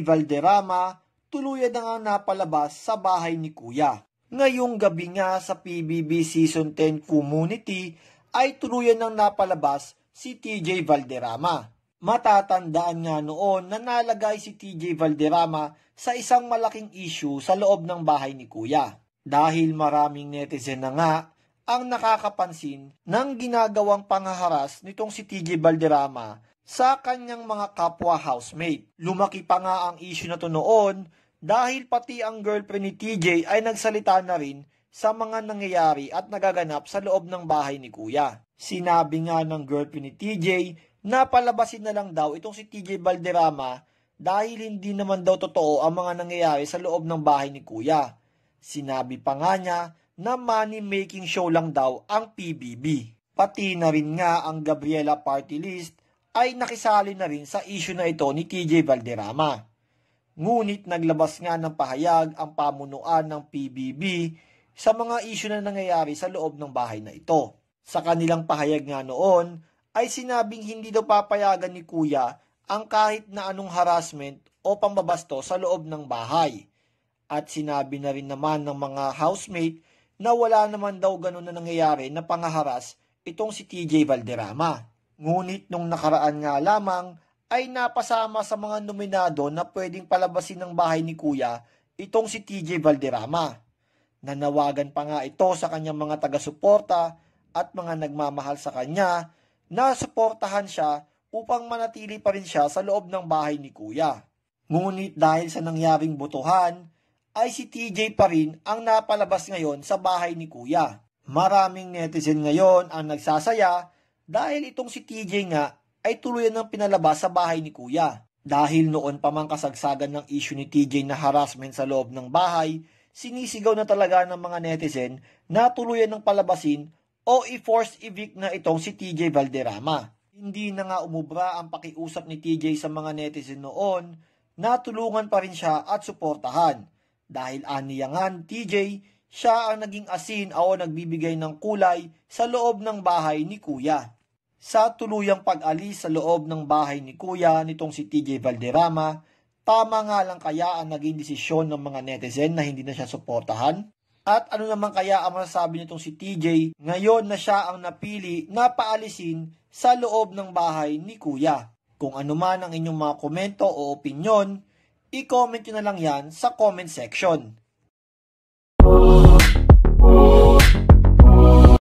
Valderrama tuluyan na nga napalabas sa bahay ni Kuya. Ngayong gabi nga sa PBB Season 10 Community ay tuluyan nang napalabas si TJ Valderrama. Matatandaan nga noon na nalagay si TJ Valderrama sa isang malaking issue sa loob ng bahay ni Kuya. Dahil maraming netizen na nga ang nakakapansin ng ginagawang panghaharas nitong si TJ Valderrama sa kanyang mga kapwa housemate. Lumaki pa nga ang issue na to noon dahil pati ang girlfriend ni TJ ay nagsalita na rin sa mga nangyayari at nagaganap sa loob ng bahay ni Kuya. Sinabi nga ng girlfriend ni TJ na palabasin na lang daw itong si TJ Valderrama dahil hindi naman daw totoo ang mga nangyayari sa loob ng bahay ni Kuya. Sinabi pa nga niya na money-making show lang daw ang PBB. Pati na rin nga ang Gabriela Party List ay nakisali na rin sa issue na ito ni TJ Valderrama. Ngunit naglabas nga ng pahayag ang pamunuan ng PBB sa mga issue na nangyayari sa loob ng bahay na ito. Sa kanilang pahayag nga noon ay sinabing hindi daw papayagan ni Kuya ang kahit na anong harassment o pambabasto sa loob ng bahay. At sinabi na rin naman ng mga housemate na wala naman daw ganun na nangyayari na pangaharas itong si TJ Valderrama. Ngunit nung nakaraan nga lamang ay napasama sa mga nominado na pwedeng palabasin ng bahay ni Kuya itong si TJ Valderrama. Nanawagan pa nga ito sa kanyang mga taga-suporta at mga nagmamahal sa kanya na suportahan siya upang manatili pa rin siya sa loob ng bahay ni Kuya. Ngunit dahil sa nangyaring botohan, ay si TJ pa rin ang napalabas ngayon sa bahay ni Kuya. Maraming netizen ngayon ang nagsasaya dahil itong si TJ nga ay tuluyan ng pinalabas sa bahay ni Kuya. Dahil noon pa mang kasagsagan ng issue ni TJ na harassment sa loob ng bahay, sinisigaw na talaga ng mga netizen na tuluyan ng palabasin o i-force evict na itong si TJ Valderrama. Hindi na nga umubra ang pakiusap ni TJ sa mga netizen noon na tulungan pa rin siya at suportahan. Dahil aniya nga TJ, siya ang naging asin o nagbibigay ng kulay sa loob ng bahay ni Kuya. Sa tuluyang pag-alis sa loob ng bahay ni Kuya nitong si TJ Valderrama, tama nga lang kaya ang naging desisyon ng mga netizen na hindi na siya suportahan? At ano naman kaya ang masasabi nitong si TJ ngayon na siya ang napili na paalisin sa loob ng bahay ni Kuya? Kung ano man ang inyong mga komento o opinyon, i-comment nyo na lang yan sa comment section.